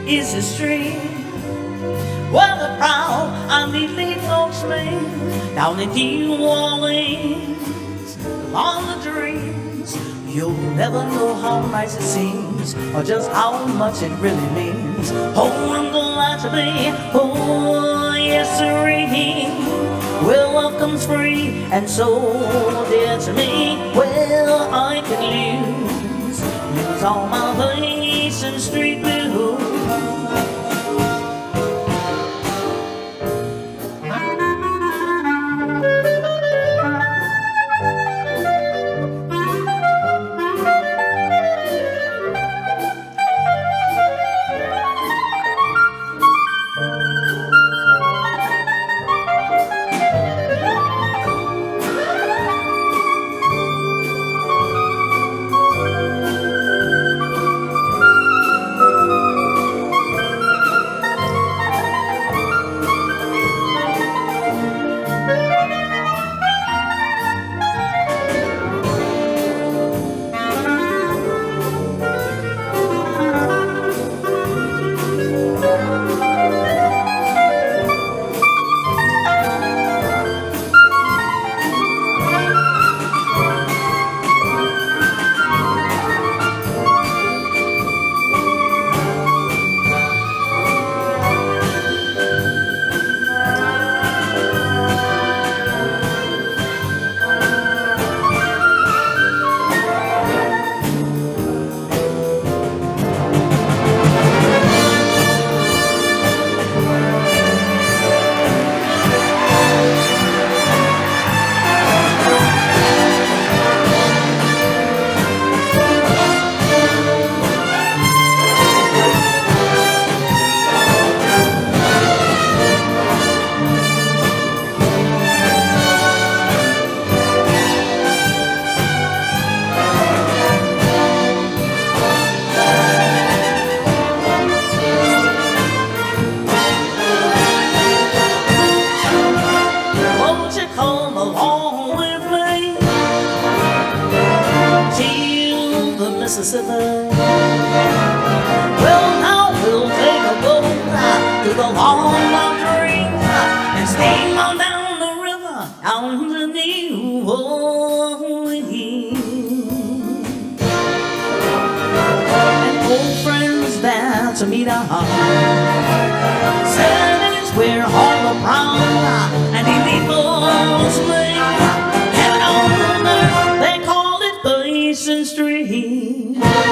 is a stream where the proud and neatly folks swing down in New Orleans. All the dreams, you'll never know how nice it seems or just how much it really means. Oh, I'm glad to be, oh yes sirree, where love comes free and so dear to me. Well, I can lose all my Basin Street blues. Mississippi. Well, now we'll take a boat to the long Doreen and steam on down the river down to New Orleans. And old friends there to meet us, said it's where all the brown and elite folks live. Heaven on earth, they call it Basin Street.